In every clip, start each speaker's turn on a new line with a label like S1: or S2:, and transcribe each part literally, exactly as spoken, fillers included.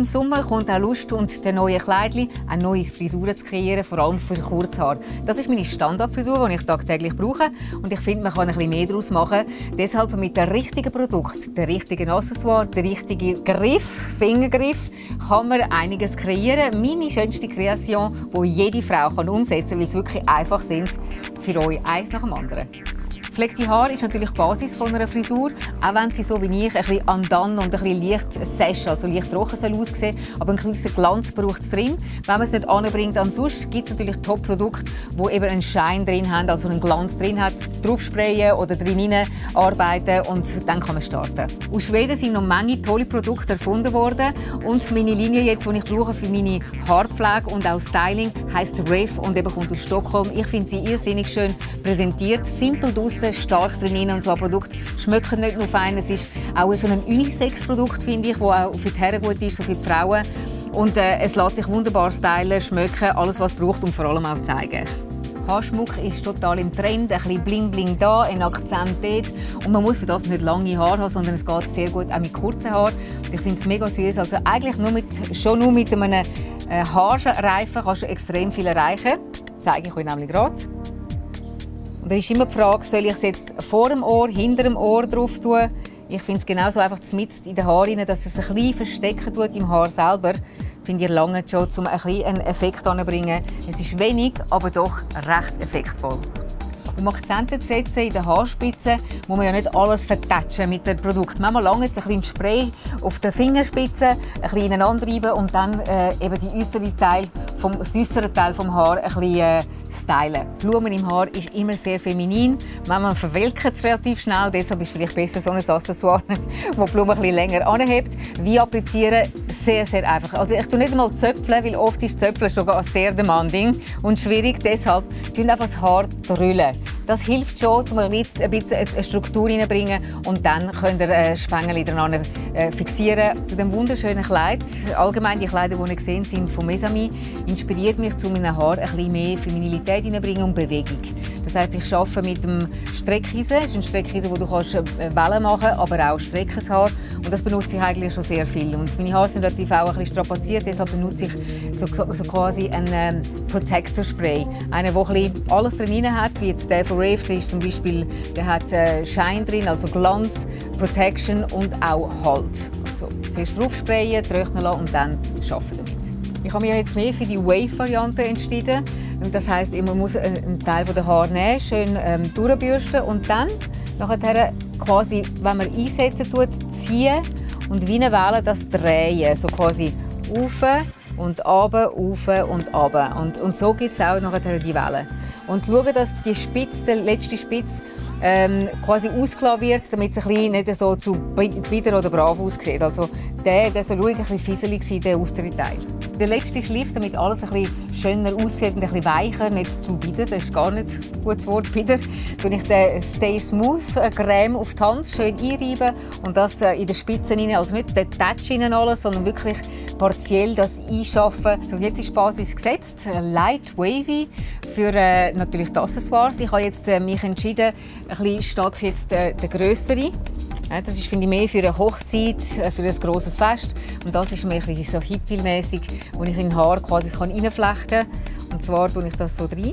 S1: Sommer kommt auch Lust und den neuen Kleidchen, auch neue Frisuren zu kreieren, vor allem für Kurzhaar. Das ist meine Standardfrisur, die ich tagtäglich brauche. Und ich finde, man kann ein bisschen mehr daraus machen. Deshalb mit dem richtigen Produkt, dem richtigen Accessoire, dem richtigen Griff, Fingergriff, kann man einiges kreieren. Meine schönste Kreation, die jede Frau kann umsetzen kann, weil sie wirklich einfach sind. Für euch eins nach dem anderen. Gefleckte Haare ist natürlich die Basis von einer Frisur, auch wenn sie so wie ich ein bisschen undone und ein bisschen leicht sesch, also leicht trocken soll aussehen, aber einen gewissen Glanz braucht es drin. Wenn man es nicht anbringt, ansonsten gibt es natürlich Top-Produkte, die eben einen Schein drin haben, also einen Glanz drin hat, draufsprayen oder drin arbeiten und dann kann man starten. Aus Schweden sind noch eine Menge tolle Produkte erfunden worden und meine Linie jetzt, die ich brauche für meine Haarpflege und auch Styling, heisst Rev und eben kommt aus Stockholm. Ich finde sie irrsinnig schön präsentiert, simpel draussen, stark drin und so ein Produkt schmeckt nicht nur fein, es ist auch so ein Unisex-Produkt, finde ich, das auch für die Herren gut ist, so für die Frauen. Und äh, es lässt sich wunderbar stylen, schmecken, alles was es braucht und vor allem auch zeigen. Haarschmuck ist total im Trend, ein bisschen bling bling da, ein Akzent dort. Und man muss für das nicht lange Haare haben, sondern es geht sehr gut auch mit kurzen Haaren. Ich finde es mega süß. Also eigentlich nur mit, schon nur mit einem äh, Haarreifen kannst du extrem viel erreichen. Das zeige ich euch nämlich gerade. Und da ist immer die Frage, soll ich es jetzt vor dem Ohr, hinter dem Ohr drauf tun? Ich finde es genauso einfach mitten in den Haaren, dass es ein bisschen verstecken tut im Haar selber. Finde ich lange schon, um ein bisschen einen Effekt anzubringen. Es ist wenig, aber doch recht effektvoll. Um Akzente zu setzen in den Haarspitzen, muss man ja nicht alles vertatschen mit dem Produkt. Manchmal lange jetzt ein bisschen Spray auf den Fingerspitzen, ein bisschen ineinander reiben und dann äh, eben die äußere Teil vom, das äußere Teil vom Haar ein bisschen äh, stylen. Blumen im Haar ist immer sehr feminin. Manchmal verwelkt es relativ schnell, deshalb ist es vielleicht besser so ein Accessoire, das die Blumen ein bisschen länger anhebt. Wie applizieren? Sehr, sehr einfach. Also ich tue nicht einmal zöpfeln, weil oft ist Zöpfeln sogar sehr demanding und schwierig. Deshalb tun einfach das Haar drüllen. Das hilft schon, um ein bisschen eine Struktur reinzubringen und dann könnt ihr äh, Spengel miteinander äh, fixieren. Zu dem wunderschönen Kleid, allgemein die Kleider, die ihr gesehen sind von Mesami, inspiriert mich, zu meinen Haaren ein bisschen mehr Feminilität reinzubringen und Bewegung. Das heißt, ich arbeite mit dem Streckeisen. Es ist ein Streckeisen, wo du kannst Wellen machen kannst, aber auch streckes Haar. Und das benutze ich eigentlich schon sehr viel. Und meine Haare sind relativ auch ein bisschen strapaziert, deshalb benutze ich so, so quasi einen ähm, Protector Spray. Einen, der ein bisschen alles drin hat, wie jetzt der von Rave, der ist zum Beispiel, der hat äh, Shine drin, also Glanz, Protection und auch Halt. Also, zuerst drauf sprayen, trocknen lassen und dann arbeiten damit. Ich habe mich jetzt mehr für die Wave-Variante entschieden. Das heisst, man muss einen Teil der Haare nehmen, schön ähm, durchbürsten und dann nachher quasi, wenn man einsetzen tut, ziehen und wie eine Welle das drehen, so quasi rauf und runter, rauf und runter. Und, und so gibt es auch nachher die Welle. Und schauen, dass die Spitze, der letzte Spitz, ähm, quasi ausgelassen wird, damit es ein bisschen nicht so zu bieder oder brav aussieht. Also der, der soll ruhig ein bisschen fieselig sein, der äußere Teil. Der letzte Schliff, damit alles ein bisschen schöner aussieht und ein bisschen weicher, nicht zu bieder, das ist gar nicht ein gutes Wort, bieder, tue ich den Stay Smooth Creme auf die Hand schön einreiben und das in die Spitzen rein, also nicht den Touch rein alles, sondern wirklich partiell das einschaffen. So, jetzt ist die Basis gesetzt, light wavy für äh, natürlich die Accessoires. Ich habe jetzt äh, mich entschieden, ein bisschen statt jetzt äh, der grössere. Ja, das ist, finde ich, mehr für eine Hochzeit, für ein grosses Fest. Und das ist mehr so hippie-mäßig, wo ich in den Haar quasi reinflechten kann. Und zwar tue ich das so rein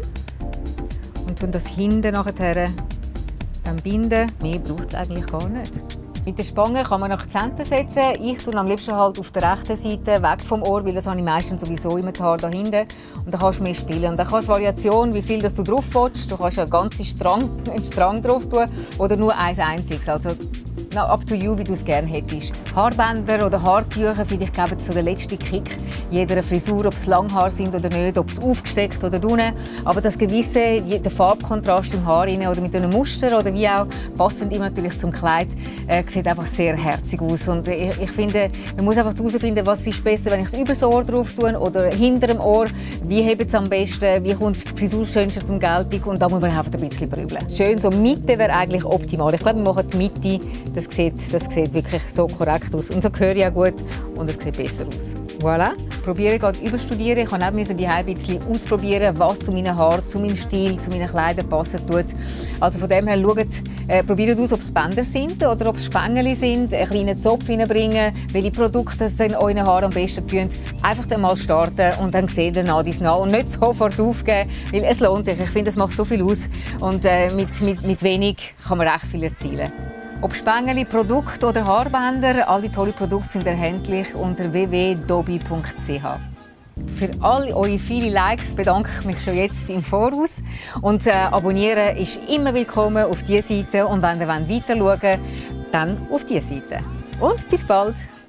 S1: und tue das hinten nachher dann binden. Mehr braucht es eigentlich gar nicht. Mit der Spange kann man Akzente setzen. Ich tue am liebsten halt auf der rechten Seite, weg vom Ohr, weil das habe ich meistens sowieso immer die Haare da hinten. Und dann kannst du mehr spielen. Und dann kannst du Variation, wie viel das du drauf willst. Du kannst einen ganzen Strang, einen Strang drauf tun oder nur eins einziges. Also no, up to you, wie du es gerne hättest. Haarbänder oder Haartücher, finde ich, geben so den letzten Kick jeder Frisur, ob es Langhaar sind oder nicht, ob es aufgesteckt oder unten. Aber das gewisse, der Farbkontrast im Haar oder mit einem Muster oder wie auch, passend immer natürlich zum Kleid, äh, sieht einfach sehr herzig aus. Und ich, ich finde, man muss einfach herausfinden, was ist besser, wenn ich es über das Ohr drauf tue oder hinter dem Ohr. Wie hebt es am besten, wie kommt die Frisur schönste zum Geltung, und da muss man einfach ein bisschen brübeln. Schön, so Mitte wäre eigentlich optimal. Ich glaube, wir machen die Mitte, das sieht, das sieht wirklich so korrekt aus. Und so höre ich auch gut und es sieht besser aus. Voilà. Probieren geht überstudieren. Ich musste auch die ein bisschen ausprobieren, was zu meinen Haaren, zu meinem Stil, zu meinen Kleidern passen tut. Also von dem her, schaut, Äh, probiert aus, ob es Bänder sind oder ob es Spängeli sind. Einen kleinen Zopf reinbringen, welche Produkte es in euren Haaren am besten tun. Einfach dann mal starten und dann sehen ihr nach dies nach. Und nicht sofort aufgeben, weil es lohnt sich. Ich finde, es macht so viel aus. Und äh, mit, mit, mit wenig kann man recht viel erzielen. Ob Spängeli, Produkte oder Haarbänder, all die tollen Produkte sind erhältlich unter w w w punkt dobi punkt c h. Für all eure vielen Likes bedanke ich mich schon jetzt im Voraus. Und äh, abonnieren ist immer willkommen auf diese Seite. Und wenn ihr weiter schauen wollt, dann auf diese Seite. Und bis bald!